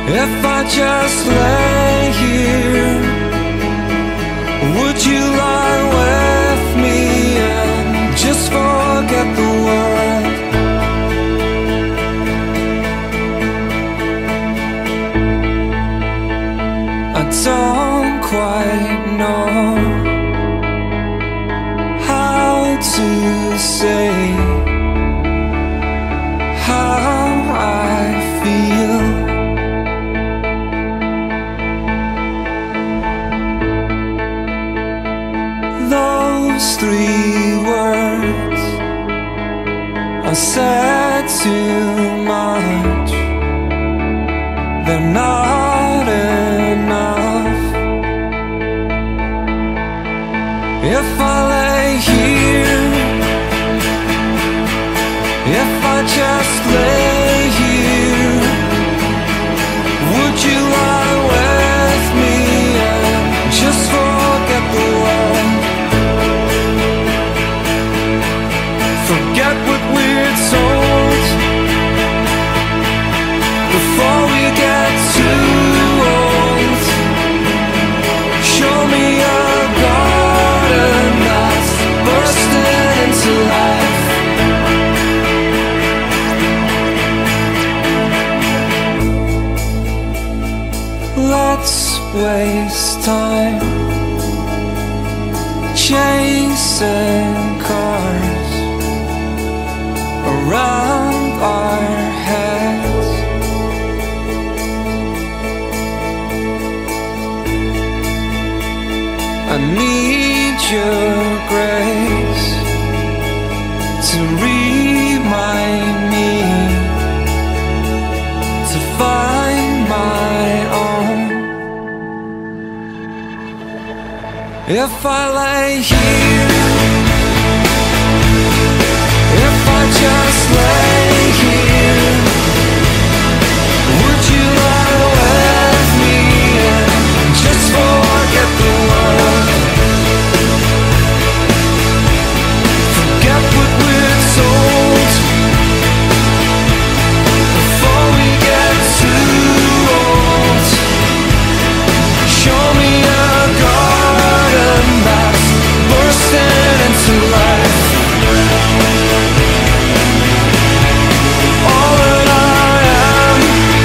If I just lay here, would you lie with me and just forget the world? I don't quite know how to say how I feel. Those three words I said too much. They're not enough. If I lay here, if I just lay here, would you lie with me and just forget the world? Forget what we're told before we get too old. Show me a garden that's bursting into life. Let's waste time chasing cars around our heads. I need your grace to remind me to find my own. If I lay here, if I just lay here, would you lie with me and just forget the world? Forget what we're told before we get too old. Show me a garden that's bursting into life. All that I am,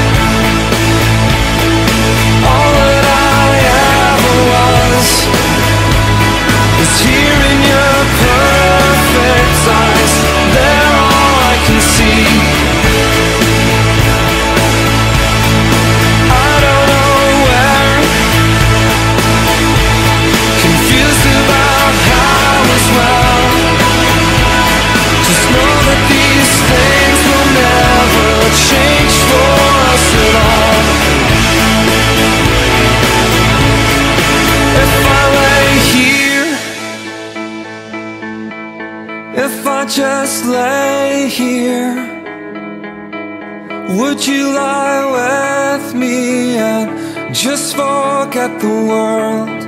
all that I ever was, is here in your perfect eyes. They're all I can see. I don't know where, confused about how as well. Just know that these things will never change for us at all. If I lay here, if I just lay here, would you lie with me and just forget the world?